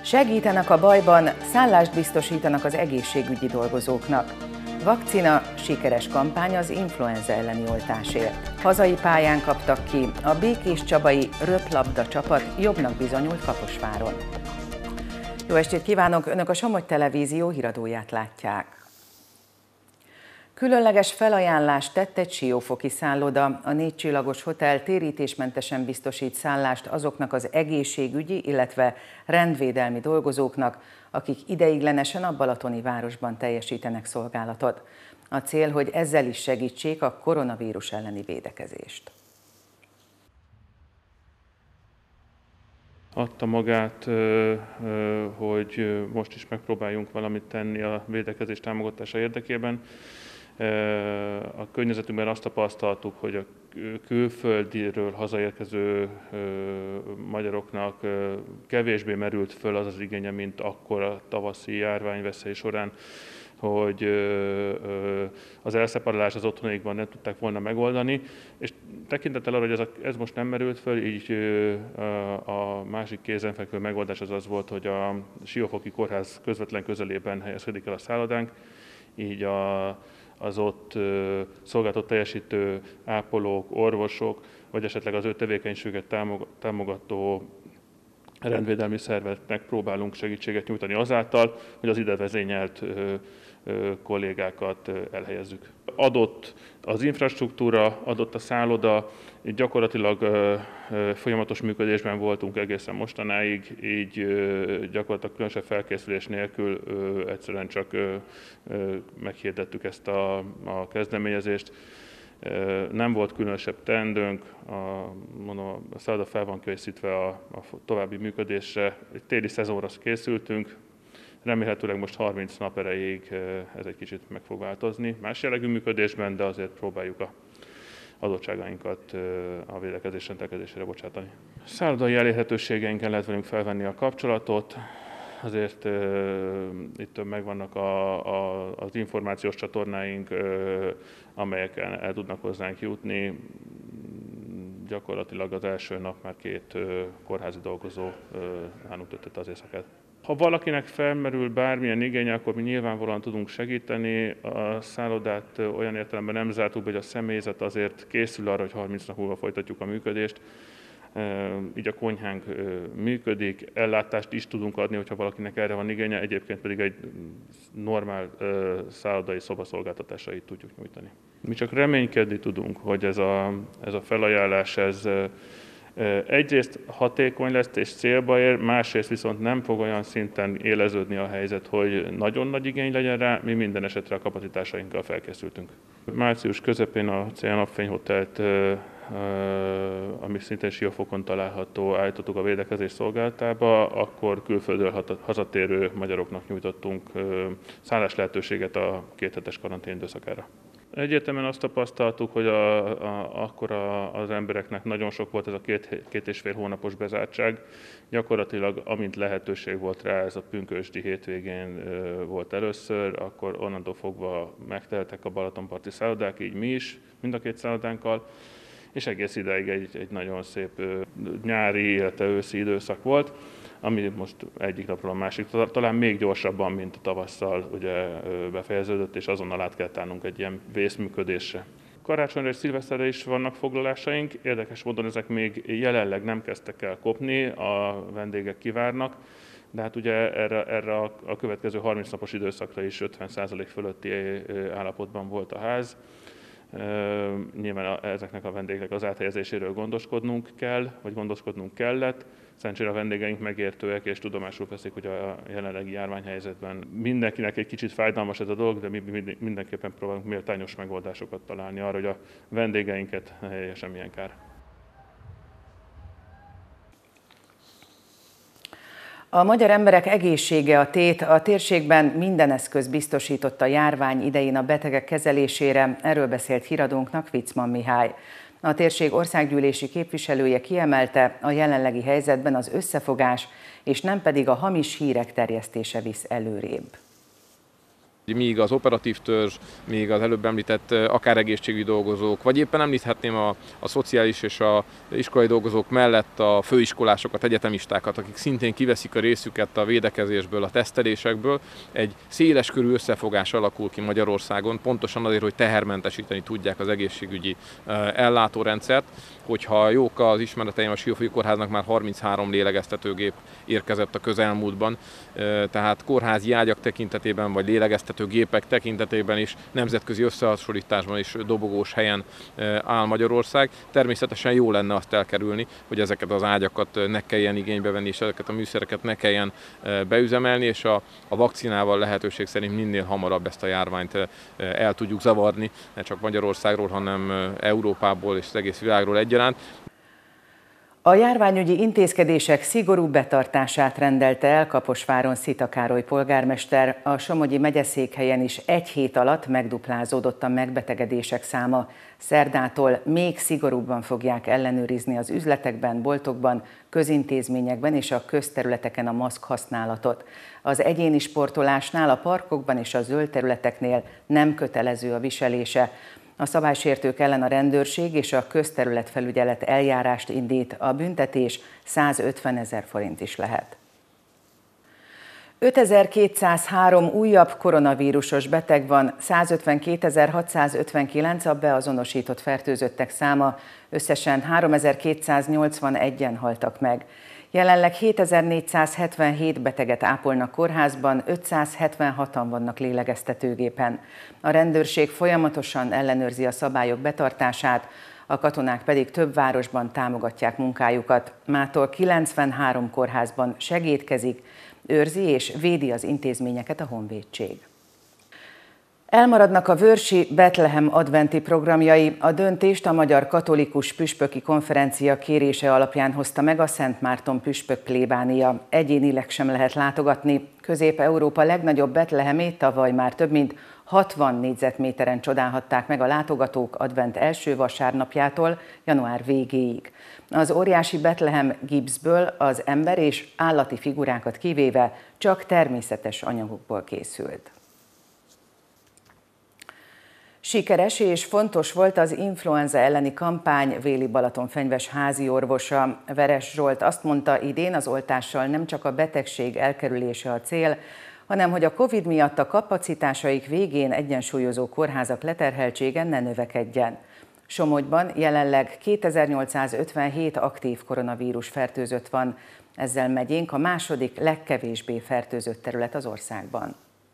Segítenek a bajban, szállást biztosítanak az egészségügyi dolgozóknak. Vakcina, sikeres kampány az influenza elleni oltásért. Hazai pályán kaptak ki, a békéscsabai röplabda csapat jobbnak bizonyult Kaposváron. Jó estét kívánok! Önök a Somogy Televízió híradóját látják. Különleges felajánlást tett egy siófoki szálloda. A 4 csillagos hotel térítésmentesen biztosít szállást azoknak az egészségügyi, illetve rendvédelmi dolgozóknak, akik ideiglenesen a balatoni városban teljesítenek szolgálatot. A cél, hogy ezzel is segítsék a koronavírus elleni védekezést. Adta magát, hogy most is megpróbáljunk valamit tenni a védekezés támogatása érdekében. A környezetünkben azt tapasztaltuk, hogy a külföldiről hazaérkező magyaroknak kevésbé merült föl az az igénye, mint akkor a tavaszi járványveszély során, hogy az elszaporodás az otthonaikban nem tudták volna megoldani, és tekintettel arra, hogy ez most nem merült föl, így a másik kézenfekvő megoldás az volt, hogy a Siófoki Kórház közvetlen közelében helyezkedik el a szállodánk, így az ott szolgálatot teljesítő ápolók, orvosok, vagy esetleg az ő tevékenységet támogató rendvédelmi szerveknek próbálunk segítséget nyújtani azáltal, hogy az ide vezényelt kollégákat elhelyezzük. Adott az infrastruktúra, adott a szálloda, gyakorlatilag folyamatos működésben voltunk egészen mostanáig, így gyakorlatilag különösebb felkészülés nélkül egyszerűen csak meghirdettük ezt a kezdeményezést. Nem volt különösebb teendőnk, a szálloda fel van készítve a további működésre, egy téli szezonra készültünk, remélhetőleg most 30 nap erejéig ez egy kicsit meg fog változni. Más jellegű működésben, de azért próbáljuk a adottságainkat a védekezés rendelkezésére bocsátani. Szállodai elérhetőségeinken lehet velünk felvenni a kapcsolatot, azért itt megvannak az információs csatornáink, amelyeken el tudnak hozzánk jutni. Gyakorlatilag az első nap már 2 kórházi dolgozó nálunk töltötte az éjszakát. Ha valakinek felmerül bármilyen igény, akkor mi nyilvánvalóan tudunk segíteni. A szállodát olyan értelemben nem zártuk be, hogy a személyzet azért készül arra, hogy 30 nap múlva folytatjuk a működést. Így a konyhánk működik, ellátást is tudunk adni, hogyha valakinek erre van igénye, egyébként pedig egy normál szállodai szobaszolgáltatásait tudjuk nyújtani. Mi csak reménykedni tudunk, hogy ez a felajánlás egyrészt hatékony lesz és célba ér, másrészt viszont nem fog olyan szinten éleződni a helyzet, hogy nagyon nagy igény legyen rá, mi minden esetre a kapacitásainkkal felkészültünk. Március közepén a Cél Napfény Hotelt, ami szintén Siófokon található, állítottuk a védekezés szolgálatába, akkor külföldről hazatérő magyaroknak nyújtottunk szállás lehetőséget a 2 hetes karantén időszakára. Egyértelműen azt tapasztaltuk, hogy akkor az embereknek nagyon sok volt ez a 2,5 hónapos bezártság. Gyakorlatilag amint lehetőség volt rá, ez a pünkösdi hétvégén volt először, akkor onnantól fogva megteltek a balatonparti szállodák, így mi is, mind a 2 szállodánkkal, és egész idáig egy nagyon szép nyári, illetve őszi időszak volt, ami most egyik napról a másik, talán még gyorsabban, mint a tavasszal ugye befejeződött, és azonnal át kell tárnunk egy ilyen vészműködésre. Karácsonyra és szilveszterre is vannak foglalásaink, érdekes módon ezek még jelenleg nem kezdtek el kopni, a vendégek kivárnak, de hát ugye erre a következő 30 napos időszakra is 50% fölötti állapotban volt a ház. Nyilván ezeknek a vendégeknek az áthelyezéséről gondoskodnunk kell, vagy gondoskodnunk kellett. Szerencsére a vendégeink megértőek és tudomásul veszik, hogy a jelenlegi járványhelyzetben mindenkinek egy kicsit fájdalmas ez a dolog, de mi mindenképpen próbálunk méltányos megoldásokat találni arra, hogy a vendégeinket ne érje semmilyen kár. A magyar emberek egészsége a tét, a térségben minden eszköz biztosított a járvány idején a betegek kezelésére, erről beszélt híradónknak Viczman Mihály. A térség országgyűlési képviselője kiemelte, a jelenlegi helyzetben az összefogás, és nem pedig a hamis hírek terjesztése visz előrébb. Míg az operatív törzs, még az előbb említett akár egészségügyi dolgozók, vagy éppen említhetném a szociális és a iskolai dolgozók mellett a főiskolásokat, egyetemistákat, akik szintén kiveszik a részüket a védekezésből, a tesztelésekből, egy széleskörű összefogás alakul ki Magyarországon, pontosan azért, hogy tehermentesíteni tudják az egészségügyi ellátórendszert. Hogyha jók az ismereteim, a Siófoki Kórháznak már 33 lélegeztetőgép érkezett a közelmúltban, tehát kórházi ágyak tekintetében, vagy lélegeztetőgépek tekintetében is nemzetközi összehasonlításban is dobogós helyen áll Magyarország. Természetesen jó lenne azt elkerülni, hogy ezeket az ágyakat ne kelljen igénybe venni, és ezeket a műszereket ne kelljen beüzemelni, és a vakcinával lehetőség szerint minél hamarabb ezt a járványt el tudjuk zavarni, ne csak Magyarországról, hanem Európából és az egész világról egyaránt. A járványügyi intézkedések szigorú betartását rendelte el Kaposváron Szita Károly polgármester. A Somogyi megyeszékhelyen is egy hét alatt megduplázódott a megbetegedések száma. Szerdától még szigorúbban fogják ellenőrizni az üzletekben, boltokban, közintézményekben és a közterületeken a maszk használatot. Az egyéni sportolásnál, a parkokban és a zöld területeknél nem kötelező a viselése. A szabálysértők ellen a rendőrség és a közterületfelügyelet eljárást indít, a büntetés 150 000 forint is lehet. 5203 újabb koronavírusos beteg van, 152.659 a beazonosított fertőzöttek száma, összesen 3281-en haltak meg. Jelenleg 7477 beteget ápolnak kórházban, 576-an vannak lélegeztetőgépen. A rendőrség folyamatosan ellenőrzi a szabályok betartását, a katonák pedig több városban támogatják munkájukat. Mától 93 kórházban segédkezik, őrzi és védi az intézményeket a honvédség. Elmaradnak a vörsi Betlehem adventi programjai. A döntést a Magyar Katolikus Püspöki Konferencia kérése alapján hozta meg a Szent Márton püspök plébánia. Egyénileg sem lehet látogatni. Közép-Európa legnagyobb Betlehemét tavaly már több mint 60 négyzetméteren csodálhatták meg a látogatók advent első vasárnapjától január végéig. Az óriási Betlehem gipszből az ember és állati figurákat kivéve csak természetes anyagokból készült. Sikeres és fontos volt az influenza elleni kampány, véli Balatonfenyves házi orvosa. Veres Zsolt azt mondta, idén az oltással nem csak a betegség elkerülése a cél, hanem hogy a Covid miatt a kapacitásaik végén egyensúlyozó kórházak leterheltsége ne növekedjen. Somogyban jelenleg 2857 aktív koronavírus fertőzött van, ezzel megyénk a második legkevésbé fertőzött terület az országban.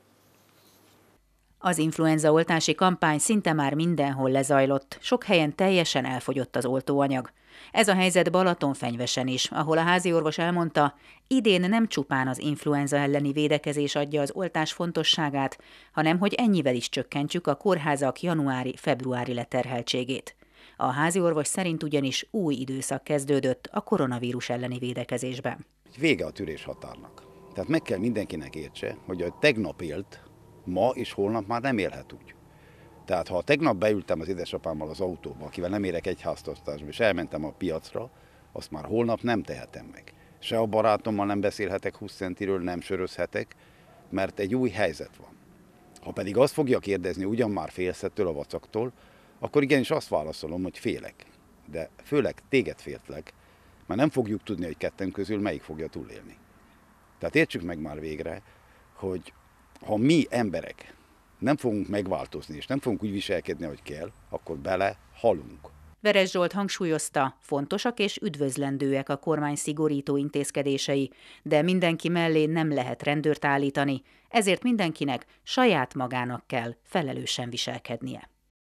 Az influenzaoltási kampány szinte már mindenhol lezajlott, sok helyen teljesen elfogyott az oltóanyag. Ez a helyzet Balatonfenyvesen is, ahol a háziorvos elmondta, idén nem csupán az influenza elleni védekezés adja az oltás fontosságát, hanem hogy ennyivel is csökkentjük a kórházak januári-februári leterheltségét. A háziorvos szerint ugyanis új időszak kezdődött a koronavírus elleni védekezésben. Vége a tűrés határnak. Tehát meg kell mindenkinek értse, hogy a tegnap élt, ma és holnap már nem élhet úgy. Tehát ha tegnap beültem az édesapámmal az autóba, akivel nem érek egy háztartásba, és elmentem a piacra, azt már holnap nem tehetem meg. Se a barátommal nem beszélhetek 20 centiről, nem sörözhetek, mert egy új helyzet van. Ha pedig azt fogja kérdezni ugyan már félsz ettől a vacaktól, akkor igenis azt válaszolom, hogy félek. De főleg téged féltlek, mert nem fogjuk tudni, hogy ketten közül melyik fogja túlélni. Tehát értsük meg már végre, hogy ha mi emberek nem fogunk megváltozni, és nem fogunk úgy viselkedni, ahogy kell, akkor bele halunk. Veres Zsolt hangsúlyozta, fontosak és üdvözlendőek a kormány szigorító intézkedései, de mindenki mellé nem lehet rendőrt állítani, ezért mindenkinek saját magának kell felelősen viselkednie.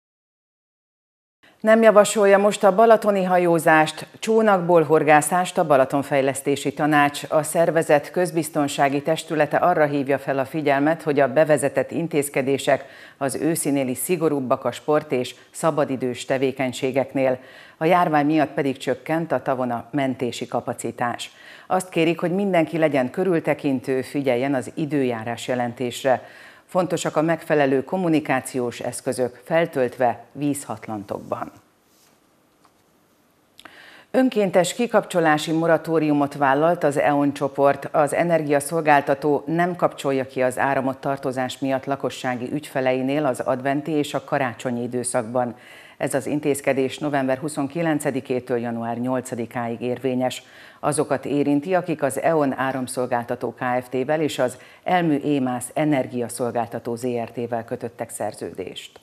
Nem javasolja most a balatoni hajózást, csónakból horgászást a Balatonfejlesztési Tanács. A szervezet közbiztonsági testülete arra hívja fel a figyelmet, hogy a bevezetett intézkedések az őszinél is szigorúbbak a sport és szabadidős tevékenységeknél. A járvány miatt pedig csökkent a tavon a mentési kapacitás. Azt kérik, hogy mindenki legyen körültekintő, figyeljen az időjárás jelentésre. Fontosak a megfelelő kommunikációs eszközök, feltöltve vízhatlantokban. Önkéntes kikapcsolási moratóriumot vállalt az E.ON csoport. Az energiaszolgáltató nem kapcsolja ki az áramot tartozás miatt lakossági ügyfeleinél az adventi és a karácsonyi időszakban. Ez az intézkedés november 29-től január 8-áig érvényes. Azokat érinti, akik az E.ON áramszolgáltató Kft-vel és az Elmű Émász energiaszolgáltató Zrt-vel kötöttek szerződést.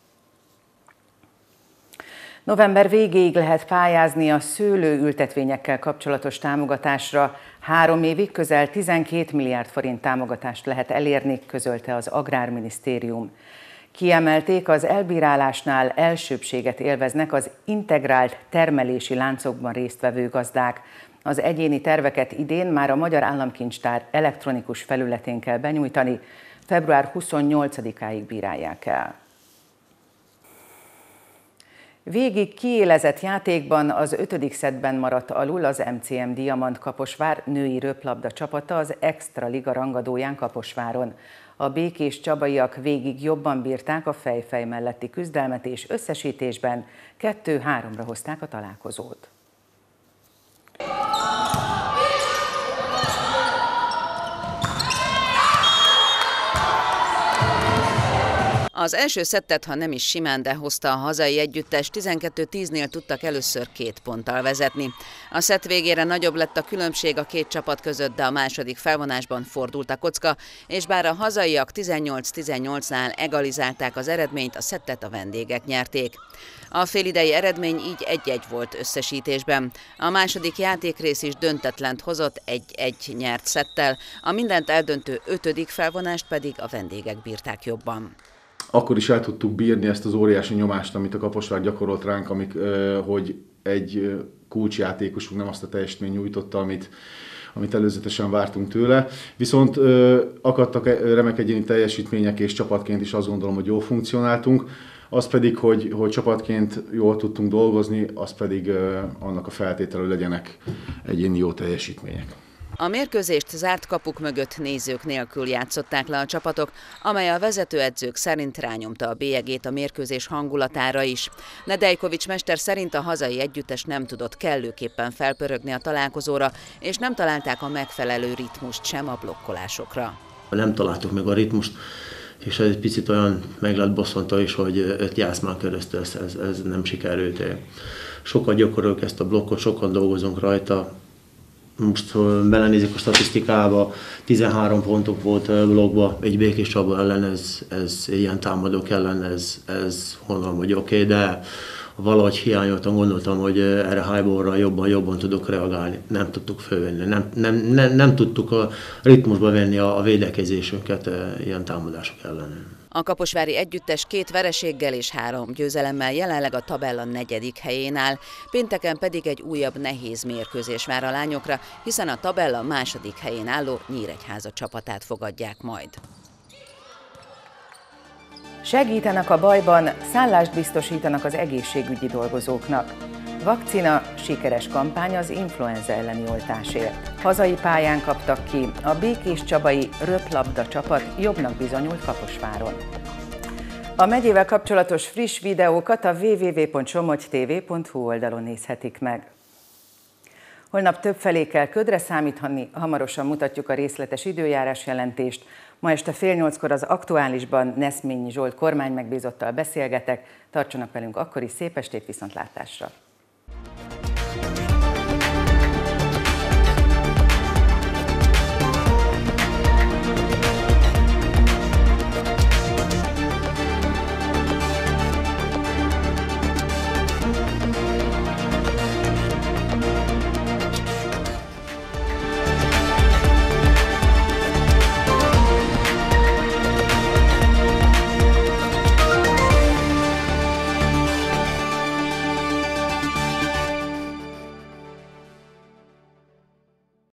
November végéig lehet pályázni a szőlőültetvényekkel kapcsolatos támogatásra. 3 évig közel 12 milliárd forint támogatást lehet elérni, közölte az Agrárminisztérium. Kiemelték, az elbírálásnál elsőbbséget élveznek az integrált termelési láncokban résztvevő gazdák. Az egyéni terveket idén már a Magyar Államkincstár elektronikus felületén kell benyújtani, február 28-áig bírálják el. Végig kiélezett játékban az 5. szettben maradt alul az MCM Diamant Kaposvár női röplabda csapata az Extra Liga rangadóján Kaposváron. A békés csabaiak végig jobban bírták a fej-fej melletti küzdelmet, és összesítésben 2-3-ra hozták a találkozót. Az első szettet, ha nem is simán, de hozta a hazai együttes, 12-10-nél tudtak először 2 ponttal vezetni. A szett végére nagyobb lett a különbség a két csapat között, de a második felvonásban fordult a kocka, és bár a hazaiak 18-18-nál egalizálták az eredményt, a szettet a vendégek nyerték. A félidei eredmény így 1-1 volt összesítésben. A második játékrész is döntetlent hozott 1-1 nyert szettel, a mindent eldöntő 5. felvonást pedig a vendégek bírták jobban. Akkor is el tudtuk bírni ezt az óriási nyomást, amit a Kaposvár gyakorolt ránk, hogy egy kulcsjátékosunk nem azt a teljesítményt nyújtotta, amit előzetesen vártunk tőle. Viszont akadtak remek egyéni teljesítmények, és csapatként is azt gondolom, hogy jól funkcionáltunk. Az pedig, hogy csapatként jól tudtunk dolgozni, az pedig annak a feltétele, hogy legyenek egyéni jó teljesítmények. A mérkőzést zárt kapuk mögött nézők nélkül játszották le a csapatok, amely a vezetőedzők szerint rányomta a bélyegét a mérkőzés hangulatára is. Nedejkovics mester szerint a hazai együttes nem tudott kellőképpen felpörögni a találkozóra, és nem találták a megfelelő ritmust sem a blokkolásokra. Nem találtuk meg a ritmust, és ez egy picit olyan meg lett bosszantva is, hogy 5 játszmán keresztül ez nem sikerült. Sokat gyakoroljuk ezt a blokkot, sokat dolgozunk rajta. Most belenézik a statisztikába, 13 pontok volt blokkba, egy békés Csaba ellen, ez ilyen támadók ellen, ez gondolom, hogy oké, de valahogy hiányoltam, gondoltam, hogy erre highballra jobban tudok reagálni. Nem tudtuk fölvenni, nem tudtuk a ritmusba venni a védekezésünket ilyen támadások ellen. A kaposvári együttes 2 vereséggel és 3 győzelemmel jelenleg a tabella 4. helyén áll, pénteken pedig egy újabb nehéz mérkőzés vár a lányokra, hiszen a tabella 2. helyén álló Nyíregyháza csapatát fogadják majd. Segítenek a bajban, szállást biztosítanak az egészségügyi dolgozóknak. Vakcina, sikeres kampány az influenza elleni oltásért. Hazai pályán kaptak ki, a békés csabai röplabda csapat jobbnak bizonyult Kaposváron. A megyével kapcsolatos friss videókat a www.somogytv.hu oldalon nézhetik meg. Holnap többfelé kell ködre számítani, hamarosan mutatjuk a részletes időjárás jelentést. Ma este 7:30-kor az Aktuálisban Neszményi Zsolt kormánymegbízottal beszélgetek. Tartsanak velünk akkor is, szép estét, viszontlátásra!